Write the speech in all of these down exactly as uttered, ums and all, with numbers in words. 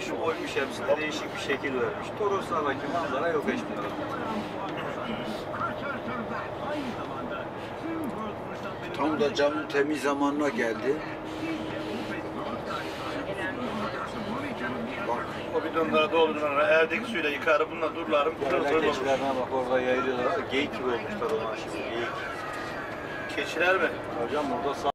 Taş oymuş, hepsine değişik bir şekil vermiş. Toroslardaki manzara yok hiçbir Tam da camın temiz zamanına geldi. Bak. O bidonlara doldururlar, erdeki suyla yıkarım, bununla durlarım. Keçilerine bak, orada yayılıyorlar. Geyik gibi olmuşlar onlar şimdi. Geyik. Keçiler mi? Hocam burada sağ...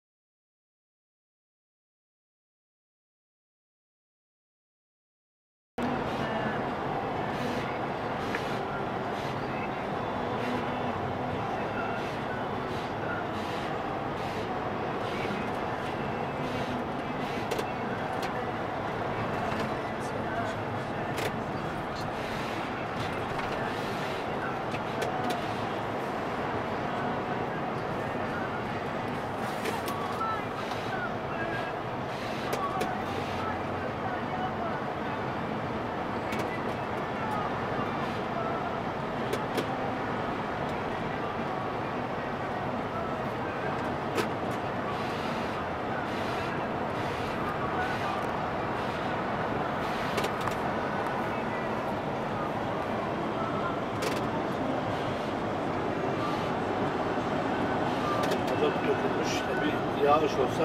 Dökülmüş. Tabii yağış olsa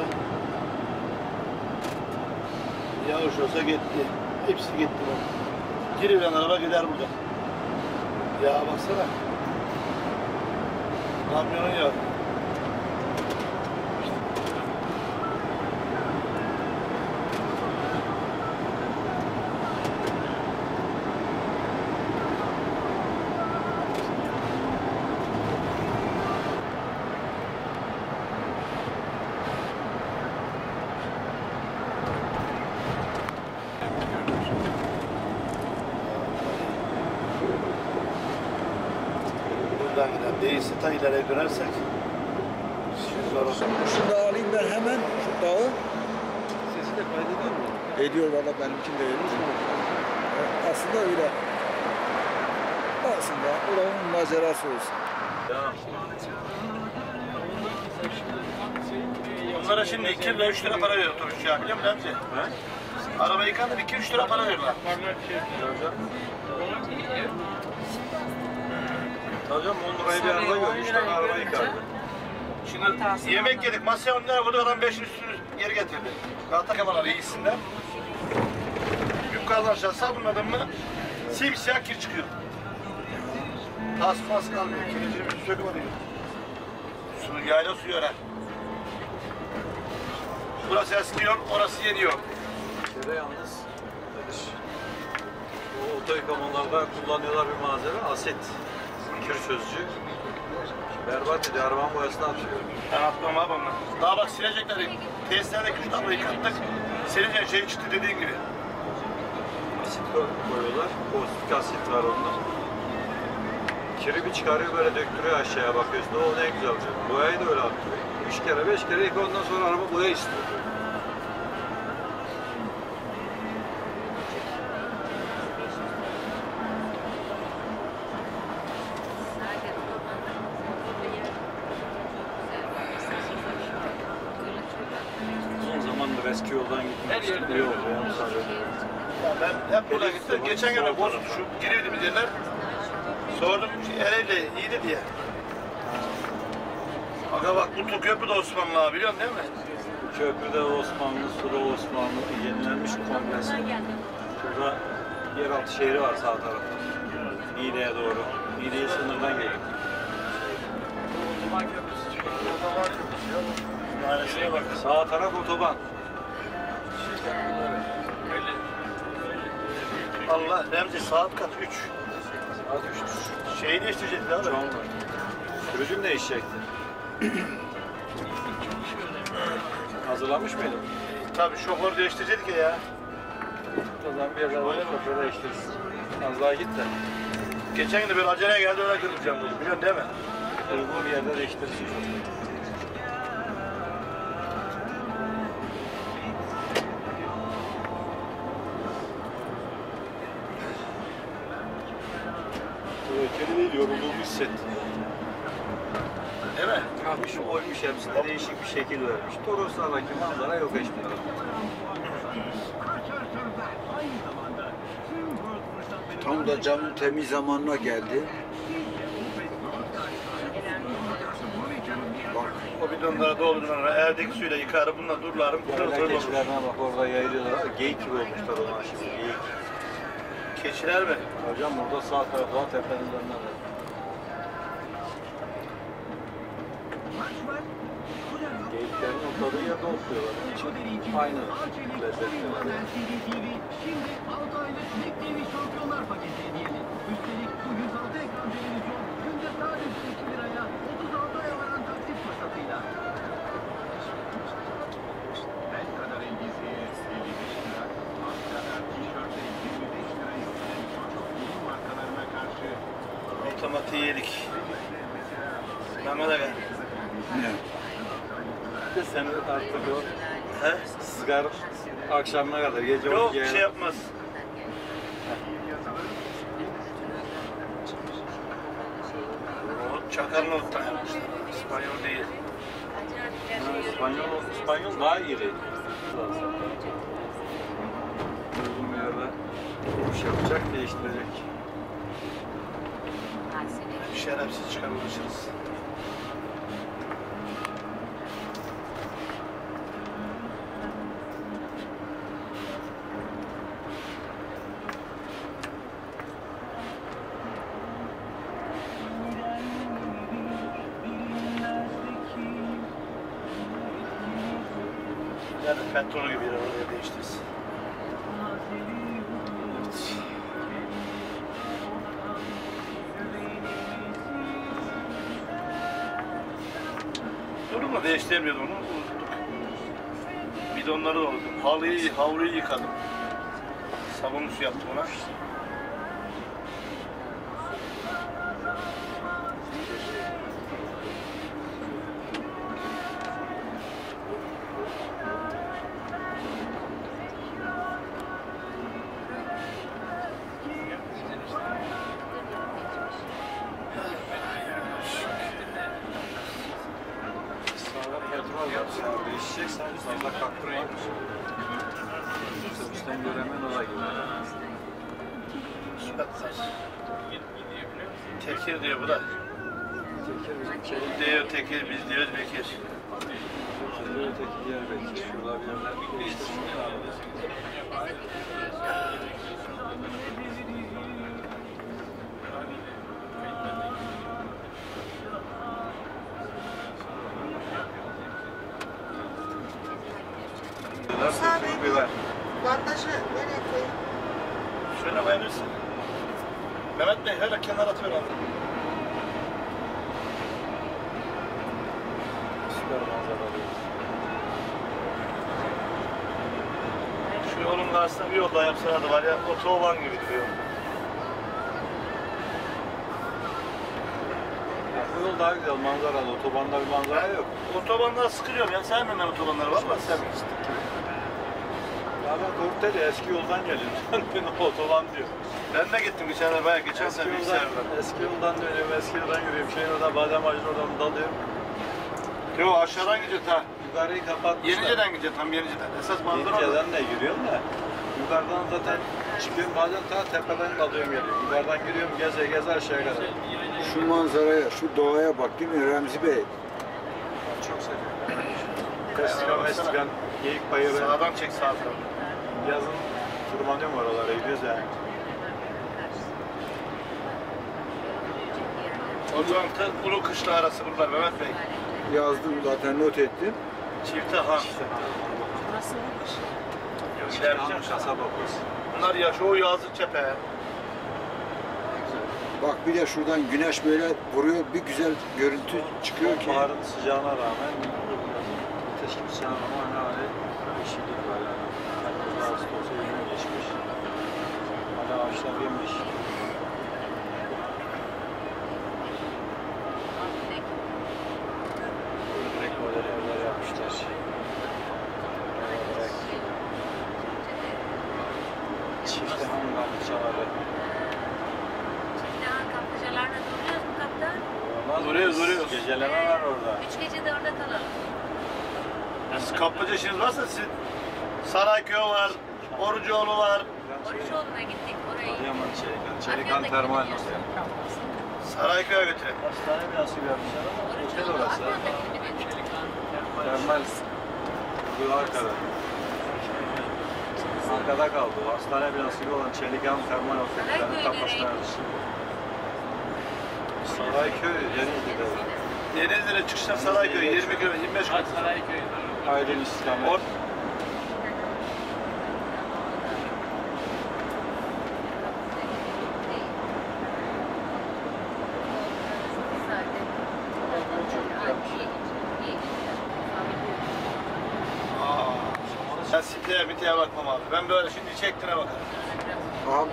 yağış olsa gitti. Hepsi gitti bak. Girilen araba gider burada. Ya baksana. Kamyonun yağı. Buradan gidelim. Değilse ta ileriye dönersek. Zor olsun. Şunu da alayım ben hemen, şu dağı. Sesi de kaydediyor mu? Ediyor valla, benimkin de ediyor. Aslında öyle. Aslında oranın macerası olsun. Onlara şimdi iki lira üç lira para veriyor otobüs ya, biliyor musun Remzi? Araba yıkandı iki üç lira para veriyorlar. Hocam on lirayı bir araba gör, üç tane araba yıkardı. Şimdi yemek yedik, masaya on lira koyduk, adam beşin üstünü geri getirdi. Galata kafaları iyisinden. Yukarıdan aşağı sabunladın mı simsiyah kir çıkıyor. Tas pas kalmıyor, kiricinin bir söküp alıyor. Su, yayla suyu öğren. Burası eskiyor, orası yeniyor. Şöyle yalnız o oto yıkamalarda kullanıyorlar bir malzeme, asit. Kir çözücü. Berbat ediyor, arabanın boyasını atıyor. Ben atmam abi ondan. Daha bak silecekler, tesislerde üç damla yıkattık. Silince şey çıktı dediğin gibi. Asit koyuyorlar, pozitif asit var onda. Kiri bir çıkarıyor, böyle döktürüyor aşağıya, bakıyorsun, o ne güzel oluyor. Boyayı da öyle atıyor. Üç kere, beş kere yıka, ondan sonra araba boya istiyor. Son zamandır eski yoldan gitmek istedim. İyi oldu ya, müsaade. Ya ben hep buradan gittim. Geçen gün bozuldu şu giriyordum yerler. Sordum Ereğli iyiydi diye. Aga bak bu köprü de Osmanlı abi, biliyorsun değil mi? Köprüde Osmanlı, Sura Osmanlı yenilenmiş komplesi. Şurada yeraltı şehri var sağ tarafta. Niğde'ye doğru. Niğde'ye sınırdan geliyor. Otoban köprüsü çıkıyor. Otoban köprüsü yok. Maalesef bak. Sağ taraf otoban. Allah Remzi saat kaç? üç. Saat üçtür. Şeyi değiştirecekti abi. Şu an var. Sürücüm değişecekti. Hazırlanmış mıydın? Tabii şoför değiştirecektik ya. O zaman bir yerden böyle şoförü değiştiririz. Az daha git de. Geçen gün de böyle aceleye geldi, öyle kırılacağım dedim. Biliyorsun değil mi? Uygun bir yerde değiştirirsin şoförü. Tehlikeli değil, yorulduğumu hissettim. Değil mi? Kalkmış, oymuş, hepsine değişik bir şekil vermiş. Toroslardaki manzara yok hiçbir Tam da camın temiz zamanına geldi. Bak, O bidonlara doldururlar. Erdeki suyla yıkarım. Bununla durlarım. Pırıl Böyle pırıl olur. keçilerine bak orada yayılıyorlar. Geyik gibi olmuşlar onlar şimdi. Geyik. Keçiler mi? Hocam burada sağ tarafta tepenin önünde. Geyiklerin otladığı yerde otluyorlar. Onun için aynı lezzetler. Şimdi altı aylık Lig T V Şampiyonlar paketi hediyelim. Üstelik bu yüz altı ekran televizyon günde sadece iki liraya otuz altı aya varan taksit fırsatıyla. El kadar elbiseye elli beş lira, alt kadar tişörte yirmi beş lira istenen çok iyi markalarına karşı Otomatiği yedik. Mehmet Aga. ne? Bir de seni artık o He? sigara akşamına kadar gece Yok on bir ikiye şey yapmaz. O çakal nottan yapmışlar. İspanyol değil. İspanyol, İspanyol daha iri. Uygun bir yerde iş yapacak, değiştirecek. Bir şerefsiz çıkar ulaşırız. Yani petrol gibi bir oraya değiştiririz. Evet. Durumla değiştiremiyordum onu, unuttuk. Bidonları doldurdum. Halıyı, havluyu yıkadım. Sabun su yaptım ona. Sağda petrol var, sağda değişeceksen fazla kaktırma. Otobüsten göremen olay gibi. Tekir diyor bu da. Tekir bizim şey, Diyor tekir, biz diyoruz bekir. Tekir öteki yer belki. Şurada bir yerler değiştirmek lazım. Musa Çok Bey, biber. bandajı nereye koyayım? Şöyle beğenirsin. Mehmet Bey hele kenara atıver abi. Süper manzaralıyız. Şu yolun karşısına bir yoldan yapsalardı var ya, otoban gibi duruyor. Ya bu yol daha güzel manzaralı. Otobanda bir manzara yok. Otobanlar sıkılıyorum ya, sevmiyorum ben otobanları, valla sevmiyorum. Ya ben Korkuteli eski yoldan geliyorum. Sen beni otoban diyor. Ben de gittim geçen de bayağı, geçen Eski sene yoldan, bilgisayardan. eski yoldan dönüyorum, eski yoldan yürüyorum. Şeyin oradan, badem ağacının oradan dalıyorum. Yo aşağıdan gideceğiz ha. Yukarıyı kapatmışlar. Yeniceden gideceğiz, tam Yeniceden. Esas manzara orada. Yeniceden de giriyorum da. Yukarıdan zaten çıkıyorum, bazen ta tepeden dalıyorum geliyorum. Yukarıdan giriyorum, geze geze aşağıya kadar. Şu manzaraya, şu doğaya bak değil mi Remzi Bey? Ben çok seviyorum. Festival, festival, geyik bayırı. Sağdan çek sağdan. Yazın tırmanıyorum oralara, gidiyoruz yani. O zaman Ulu Kışla arası bunlar Mehmet Bey. Yazdım zaten, not ettim. Çifte han. İlerleyeceğim Kasaba burası. Bunlar ya çoğu yazlık cephe. Bak bir de şuradan güneş böyle vuruyor, bir güzel görüntü çıkıyor ki. Baharın sıcağına rağmen, ateş gibi sıcağına rağmen hala yeşillik var yani. Temmuz Ağustos'a yeni geçmiş. Hala ağaçlar yemiş. Direkt model evler yapmışlar. Çifte hanım kaplıcaları. Kaplıcalarla duruyoruz mu kaptan? Olmaz mı? Duruyoruz, duruyoruz. Geceleme var orada. Üç gece de orada kalalım. Siz kaplıca işiniz varsa sizin Sarayköy var, Orucuoğlu var. Oruçoğlu'na gittik. Orayı. Adıyaman Çelikan. Çelikan Termal Otel. Sarayköy'e götürelim. Hastane binası gibi yapmışlar ama otel Oruçoğlu orası. Afyon'daki gibi. Termal. Bu arkada. Arkada kaldı. Hastane binası gibi olan Çelikan Termal Otel'in Sarayköy kafasına nereymiş? Sarayköy Denizli'de. Denizli'ne çıkıştan Sarayköy yirmi kilometre, yirmi beş kilometre. Aydın İstikamet. Or- Aa, ben siteye miteye bakmam abi. Ben böyle şimdi çektiğine bakarım. Tamam.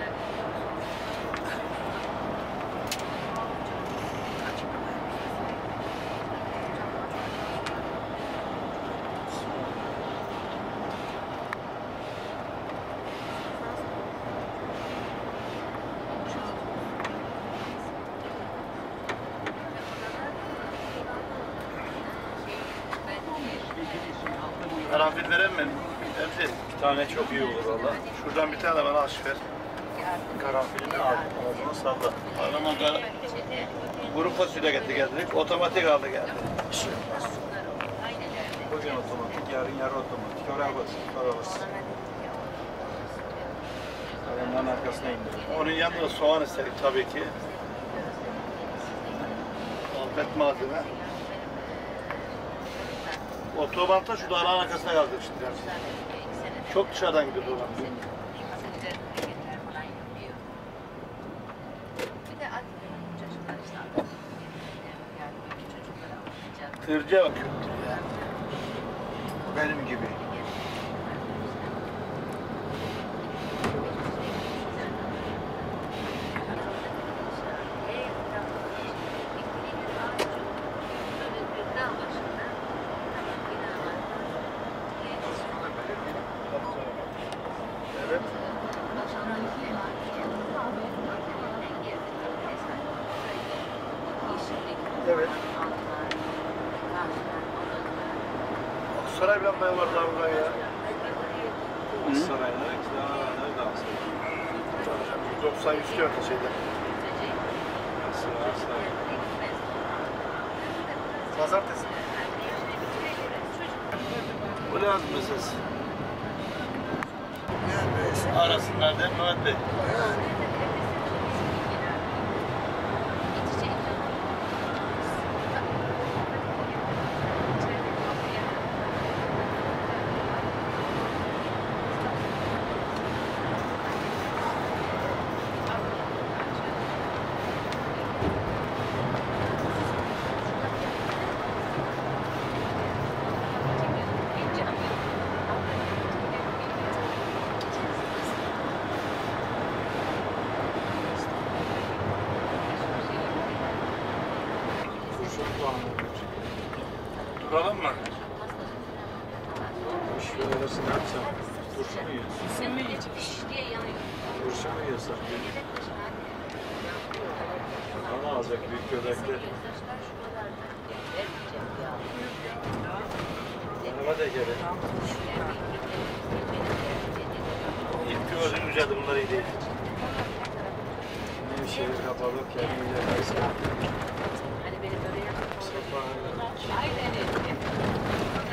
Karanfil verem mi? Emsi, Bir tane çok iyi olur valla. şuradan bir tane bana aç ver. Karanfilini al. Ağzına salla. Adamın kara... Kuru fasulye getirdi geldik. Otomatik aldı geldi. Bugün otomatik, yarın yarı otomatik. Oraya basın, oraya basın. Onların arkasına indirin. Onun yanında da soğan istedik tabii ki. Afet malzeme. Otobanda şu dağların arkasına kaldı şimdi. Yani. Çok dışarıdan gidiyor oradan. Tırcıya bakıyor. Benim gibi. Evet. Evet. Saray bile var daha buradan ya. Saraylar, iki tane var. Nerede aslında? doksan yüz kilometre şeyden. Pazartesi. Bu lazım meselesi. Arasınlar değil mi Mehmet Bey? Duralım mı? Şöyle ne yapsam? Turşu mu yiyorsun? İsim mi yiyeceğiz? diye yanıyor. Turşu mu yiyorsan? Ama alacak büyük göbekli. Araba da gerek. İlk gördüğüm mücadele bunlar iyi değil. Nevşehir kapalı, kendiyle kaysın. Hani beni böyle yapıp Safa. Aynen öyle.